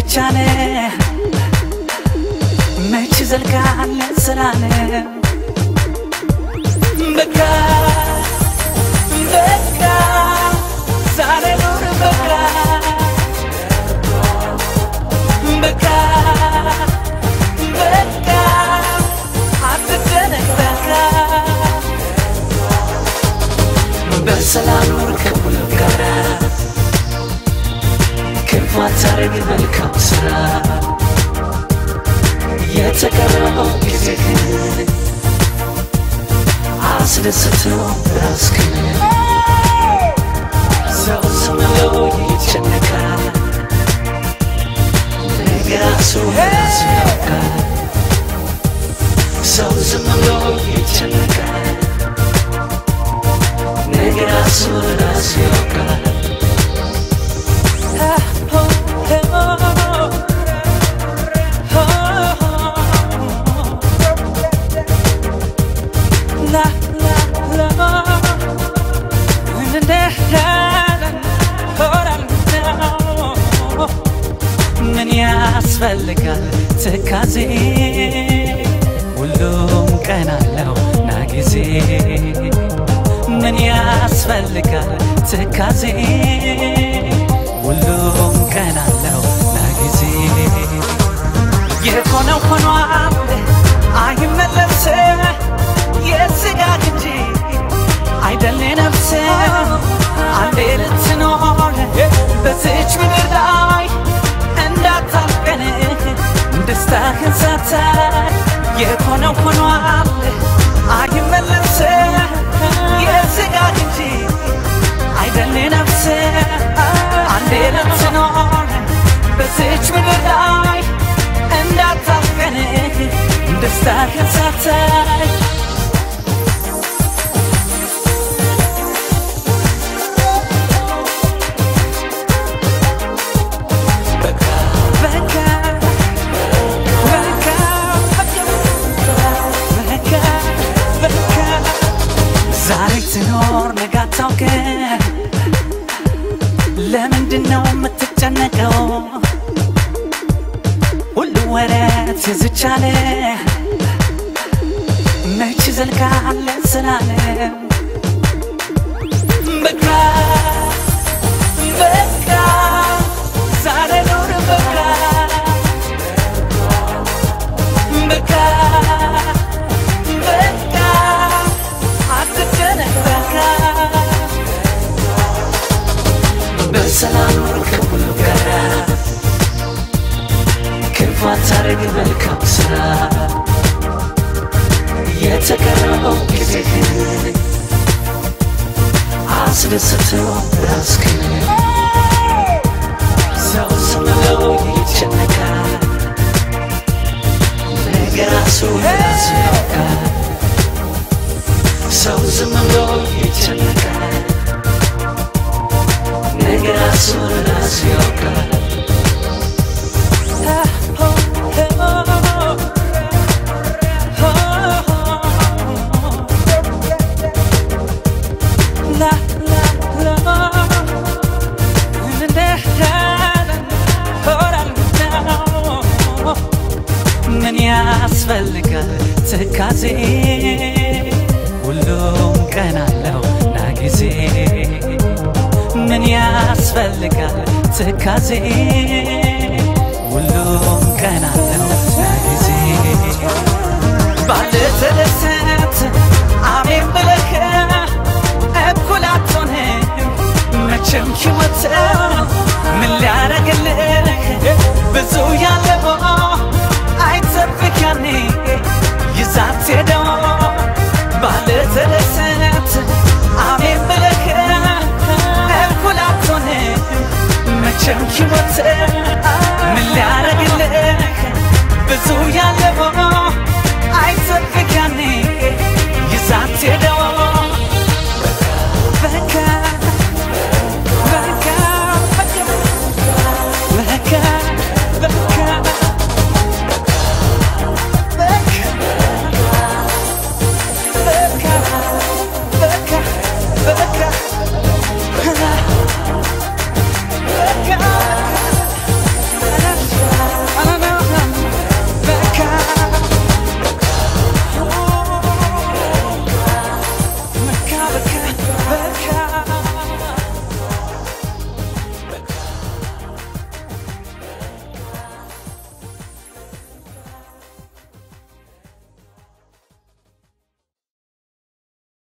የዝቻለ መች ዘልቃለ ስራለ በቃ በቃ ዛሬ ኑር በቃ በቃ በቃ አትጨነቅ በቃ በሰላም ኑር ከሁሉም ጋር ክፋት አርግ መልካም ስራ የተቀረው ጊዜ ግን አስደስተው ራስህን ሰው ዝም ብሎ ይጨነቃል ነገራሱ ራሱ ያውቃል ሰው ዝም ብሎ ይጨነቃል ነገራሱ ራሱ ያውቃል من ياسفلقال تكازي ولوم كان له ناقزي من ياسفلقال تكازي ولوم كان له ناقزي يكونوا كونوا عبد عايم ملبسه يسقاكجي عيدلي نفسه عندي لتنور بسيج من الداي دستاخن ساتاي يكونوا كونوا عبد عايم ملبسه يسقاكجي عيدلي نفسه عندي لتنور بسيج من الداي دستاخن ساتاي تنور نقاطعك لمندنا ومتتجنقوا والورات يزجاله ما يجزلك على السلالة بكا بكا صار نور بكا بكا بسلام ركب القرار كيف تعرف ملكم سرا يتكرروا كذا عصر ستو راسكن سو سملو يتشنكا نجراسو راسيوكا سو سملو يتشنكا نجراسو راسيوكا من ياسفلقال تكازي ولوم كان له ناقزي من ياسفلقال تكازي ولوم كان له ناقزي بعد ثلاث عامر ملكه أبكل عطونهم ما تشمكي وتقل من اللي عرقلك بزو يالبو عيتسفك عني يزعت يدو بعد ثلاث عامر ملكه أبكل عطونهم ما تشمكي وتقل من اللي عرقلك بزو يالبو